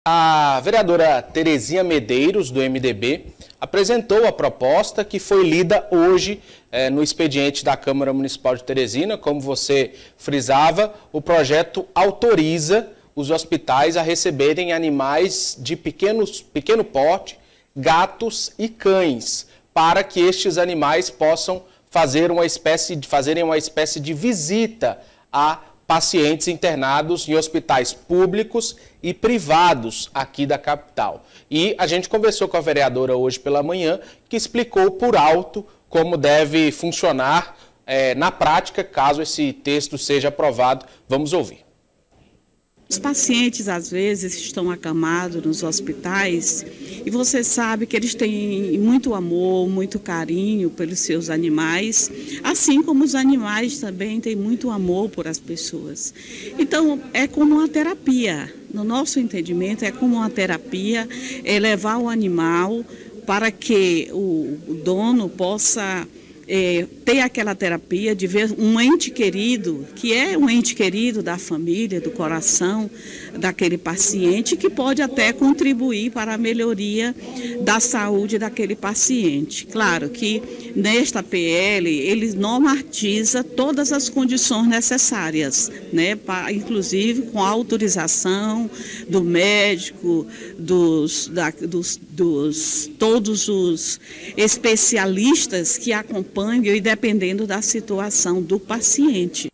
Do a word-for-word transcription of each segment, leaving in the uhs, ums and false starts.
A vereadora Terezinha Medeiros, do M D B, apresentou a proposta que foi lida hoje eh, no expediente da Câmara Municipal de Teresina. Como você frisava, o projeto autoriza os hospitais a receberem animais de pequenos, pequeno porte, gatos e cães, para que estes animais possam fazer uma espécie, fazerem uma espécie de visita a pacientes internados em hospitais públicos e privados aqui da capital. E a gente conversou com a vereadora hoje pela manhã, que explicou por alto como deve funcionar eh, na prática, caso esse texto seja aprovado. Vamos ouvir. Os pacientes, às vezes, estão acamados nos hospitais e você sabe que eles têm muito amor, muito carinho pelos seus animais, assim como os animais também têm muito amor por as pessoas. Então, é como uma terapia. No nosso entendimento, é como uma terapia, é levar o animal para que o dono possa É, ter aquela terapia de ver um ente querido, que é um ente querido da família, do coração daquele paciente, que pode até contribuir para a melhoria da saúde daquele paciente. Claro que nesta P L ele normatiza todas as condições necessárias, né, para, inclusive com a autorização do médico, dos, da, dos, dos todos os especialistas que acompanham e dependendo da situação do paciente.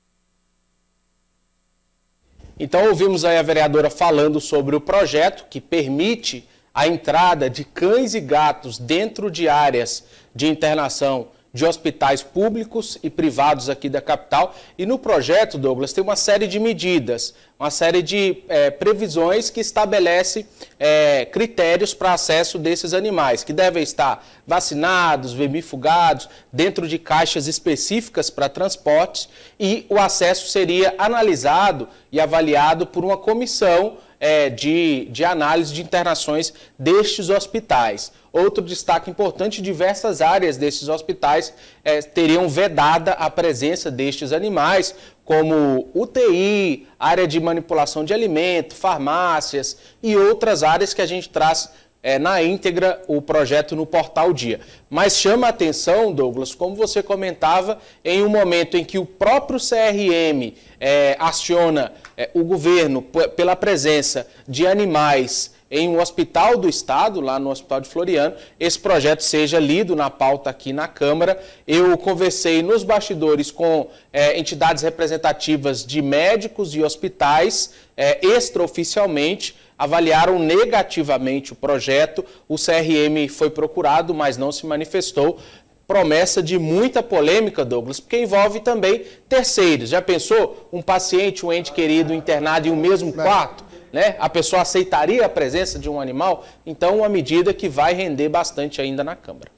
Então ouvimos aí a vereadora falando sobre o projeto que permite a entrada de cães e gatos dentro de áreas de internação de hospitais públicos e privados aqui da capital. E no projeto, Douglas, tem uma série de medidas, uma série de é, previsões que estabelece é, critérios para acesso desses animais, que devem estar vacinados, vermifugados, dentro de caixas específicas para transportes, e o acesso seria analisado e avaliado por uma comissão É, de, de análise de internações destes hospitais. Outro destaque importante: diversas áreas desses hospitais é, teriam vedada a presença destes animais, como U T I, área de manipulação de alimento, farmácias e outras áreas que a gente traz é, na íntegra o projeto no Portal Dia. Mas chama a atenção, Douglas, como você comentava, em um momento em que o próprio C R M é, aciona é, o governo pela presença de animais em um hospital do estado, lá no Hospital de Floriano, esse projeto seja lido na pauta aqui na Câmara. Eu conversei nos bastidores com é, entidades representativas de médicos e hospitais, é, extraoficialmente, avaliaram negativamente o projeto. O C R M foi procurado, mas não se manifestou. Promessa de muita polêmica, Douglas, porque envolve também terceiros. Já pensou um paciente, um ente querido internado em um mesmo quarto? Né? A pessoa aceitaria a presença de um animal? Então, uma medida que vai render bastante ainda na Câmara.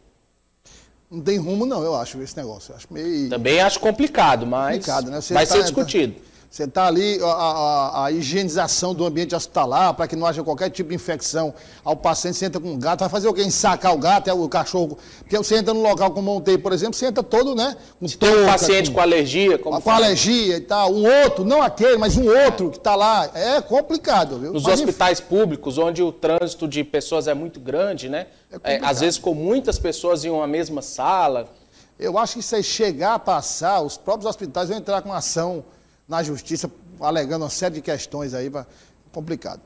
Não tem rumo não, eu acho, esse negócio. Eu acho meio... Também acho complicado, mas complicado, né? vai tá, ser discutido. Você está ali, a, a, a higienização do ambiente hospitalar, para que não haja qualquer tipo de infecção ao paciente. Você entra com um gato, vai fazer o quê? Ensacar o gato, é o cachorro. Porque você entra no local como montei, por exemplo, você entra todo, né? Um Se tem um paciente com, com alergia, como com fala? alergia e tal, um outro, não aquele, mas um outro que está lá, é complicado, viu? Nos mas, hospitais enfim... públicos, onde o trânsito de pessoas é muito grande, né? É é, às vezes com muitas pessoas em uma mesma sala. Eu acho que se aí chegar a passar, os próprios hospitais vão entrar com ação na justiça, alegando uma série de questões aí, complicado.